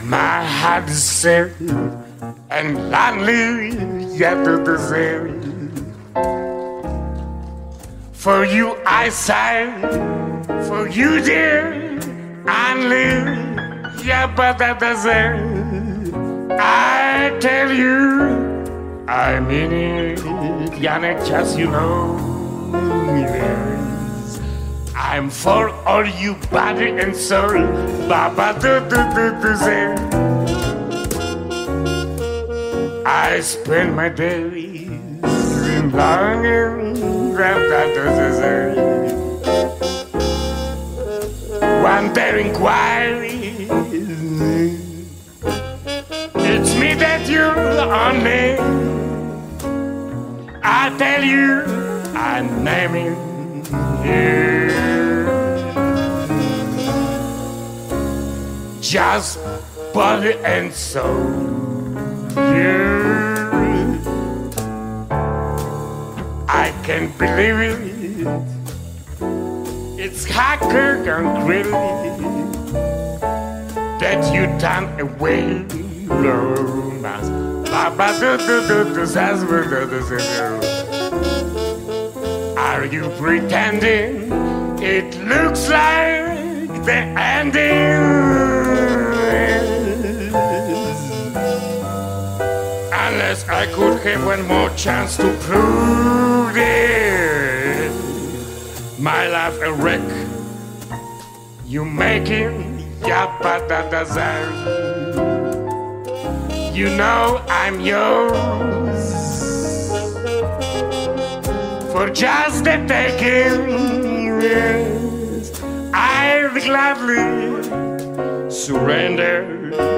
My heart is sad and lonely, yet to desert. For you I sigh, for you dear, only, yeah, but that desert. I tell you, I mean it, Yannick, just you know, yes. I'm for all you body and soul, Baba do say. I spend my days in longing, that does say. One there inquiry, it's me that you're only. I tell you, I'm naming you. Just body and soul, you. I can't believe it. It's hacker and really that you turn away. Are you pretending it looks like the ending? Unless I could have one more chance to prove it. My life a wreck. You making yappa da da zari. You know I'm yours for just the taking. Yes, I'll gladly surrender